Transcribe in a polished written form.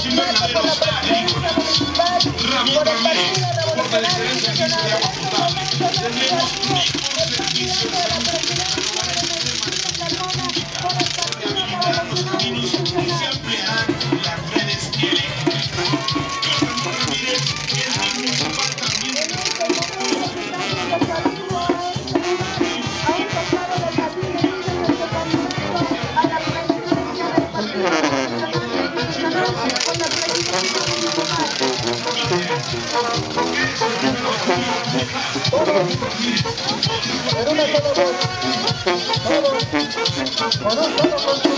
Gracias por la presidencia municipal, por el Partido Revolucionario Institucional. En estos momentos la ciudadanía, el candidato a la presidencia de Medellín, Carmona, por el Partido Revolucionario Institucional. Todos, por una sola voz, todos, por un solo